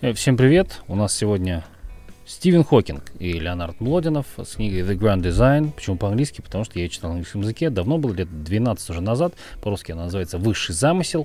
Всем привет! У нас сегодня Стивен Хокинг и Леонард Млодинов с книгой The Grand Design. Почему по-английски? Потому что я ее читал на английском языке. Давно было, лет 12 уже назад. По-русски она называется «Высший замысел».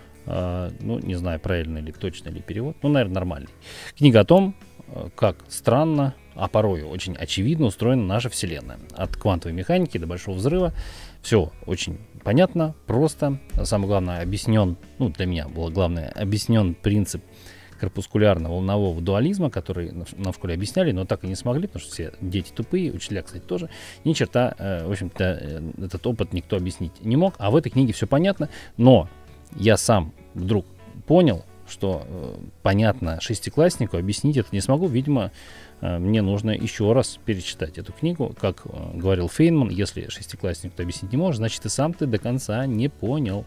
Не знаю, правильно ли, точно ли перевод. Наверное, нормальный. Книга о том, как странно, а порою очень очевидно устроена наша Вселенная. От квантовой механики до Большого взрыва. Все очень понятно, просто. Самое главное, объяснен, для меня было главное, объяснен принцип корпускулярно-волнового дуализма, который нам в школе объясняли, но так и не смогли, потому что все дети тупые, учителя, кстати, тоже. Ни черта, в общем-то, этот опыт никто объяснить не мог. А в этой книге все понятно, но я сам вдруг понял, что понятно шестикласснику объяснить это не смогу. Видимо, мне нужно еще раз перечитать эту книгу. Как говорил Фейнман, если шестиклассник это объяснить не может, значит и сам ты до конца не понял.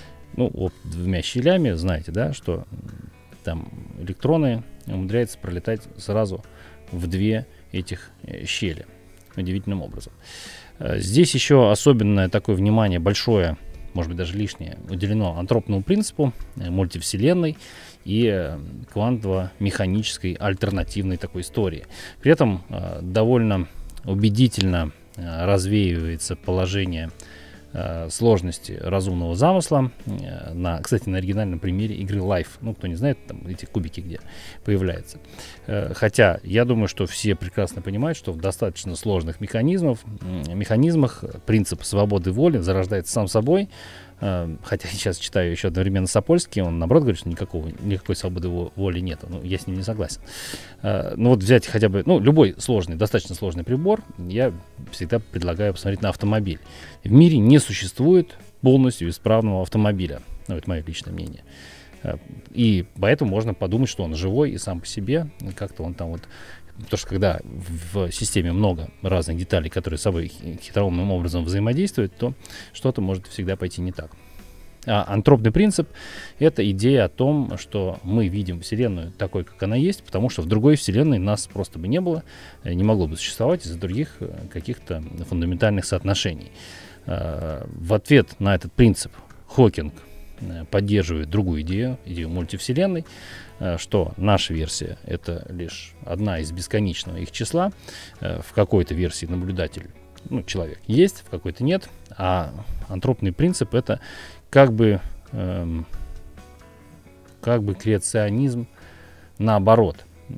Двумя щелями, знаете, да, что там электроны умудряются пролетать сразу в две этих щели. Удивительным образом. Здесь еще особенное такое внимание, большое, может быть даже лишнее, уделено антропному принципу мультивселенной и квантово-механической альтернативной такой истории. При этом довольно убедительно развеивается положение сложности разумного замысла. Кстати, на оригинальном примере игры Life. Кто не знает, там эти кубики где появляются. Хотя я думаю, что все прекрасно понимают, что в достаточно сложных механизмах принцип свободы воли зарождается сам собой. Хотя я сейчас читаю еще одновременно Сапольский, он наоборот говорит, что никакой свободы воли нет. Я с ним не согласен. Взять хотя бы любой сложный, достаточно сложный прибор, я всегда предлагаю посмотреть на автомобиль. В мире не существует полностью исправного автомобиля. Это мое личное мнение. И поэтому можно подумать, что он живой и сам по себе. Как-то он там потому что когда в системе много разных деталей, которые с собой хитроумным образом взаимодействуют, то что-то может всегда пойти не так. А антропный принцип — это идея о том, что мы видим Вселенную такой, как она есть, потому что в другой Вселенной нас просто бы не было, не могло бы существовать из-за других каких-то фундаментальных соотношений. В ответ на этот принцип Хокинг поддерживает другую идею мультивселенной, что наша версия — это лишь одна из бесконечного их числа. В какой-то версии наблюдатель, человек есть, в какой-то нет. А антропный принцип — это как бы креационизм наоборот.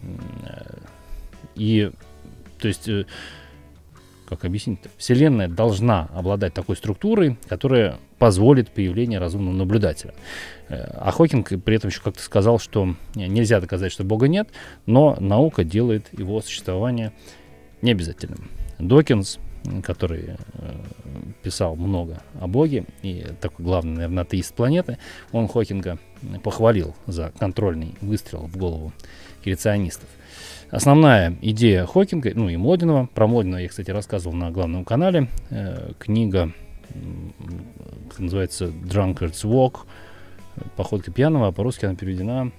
И, то есть, как объяснить-то? Вселенная должна обладать такой структурой, которая позволит появление разумного наблюдателя. А Хокинг при этом еще как-то сказал, что нельзя доказать, что Бога нет, но наука делает его существование необязательным. Докинс, который писал много о Боге и такой главный, наверное, атеист планеты, он Хокинга похвалил за контрольный выстрел в голову креационистов. Основная идея Хокинга, и Млодинова, про Млодинова я, кстати, рассказывал на главном канале, книга называется Drunkard's Walk, походка пьяного, а по-русски она переведена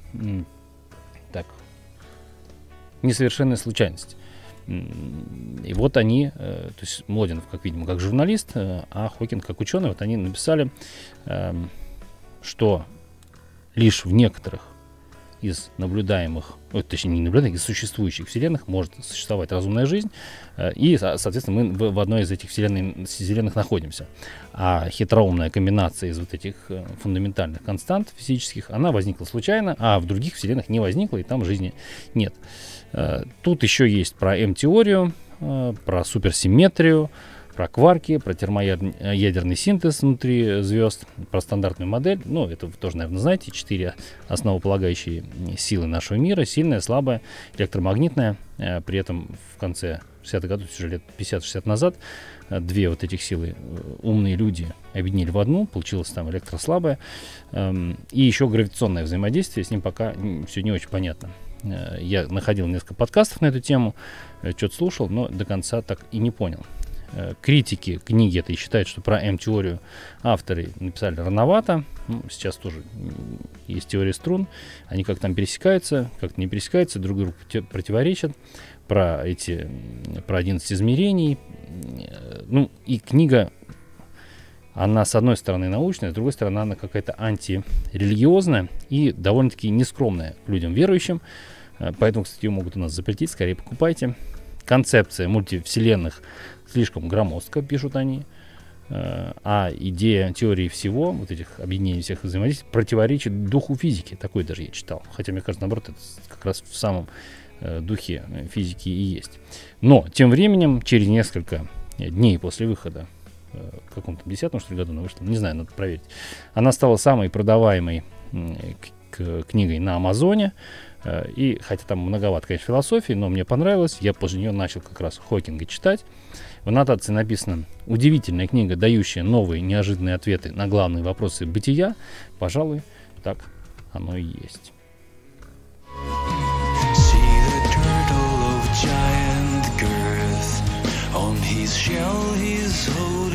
несовершенная случайность. И они, то есть Млодинов, как видимо, как журналист, а Хокинг как ученый, они написали, что лишь в некоторых из наблюдаемых, точнее не наблюдаемых, из существующих вселенных может существовать разумная жизнь, и, соответственно, мы в одной из этих вселенных находимся. А хитроумная комбинация из этих фундаментальных констант физических, она возникла случайно, а в других вселенных не возникла, и там жизни нет. Тут еще есть про М-теорию, про суперсимметрию, про кварки, про термоядерный синтез внутри звезд, про стандартную модель. Это вы тоже, наверное, знаете. 4 основополагающие силы нашего мира. Сильная, слабая, электромагнитная. При этом в конце 60-х годов, уже лет 50-60 назад, 2 этих силы умные люди объединили в одну. Получилось там электрослабая. И еще гравитационное взаимодействие. С ним пока все не очень понятно. Я находил несколько подкастов на эту тему, что-то слушал, но до конца так и не понял. Критики книги этой считают, что про М-теорию авторы написали рановато. Сейчас тоже есть теория струн. Они как там пересекаются, как-то не пересекаются, друг другу противоречат. Про 11 измерений. И книга Она, с одной стороны, научная, с другой стороны, она какая-то антирелигиозная и довольно-таки нескромная к людям верующим. Поэтому, кстати, ее могут у нас запретить, скорее покупайте. Концепция мультивселенных слишком громоздка, пишут они. А идея теории всего, вот этих объединений всех взаимодействий, противоречит духу физики. Такой даже я читал. Хотя, мне кажется, наоборот, это как раз в самом духе физики и есть. Но, тем временем, через несколько дней после выхода, в каком-то 10-м, что ли, году она вышла, не знаю, надо проверить, она стала самой продаваемой книгой на Амазоне. И хотя там многовато, конечно, философии, но мне понравилось. Я после нее начал как раз Хокинга читать. В аннотации написано: удивительная книга, дающая новые неожиданные ответы на главные вопросы бытия. Пожалуй, так оно и есть. On his shell he's holding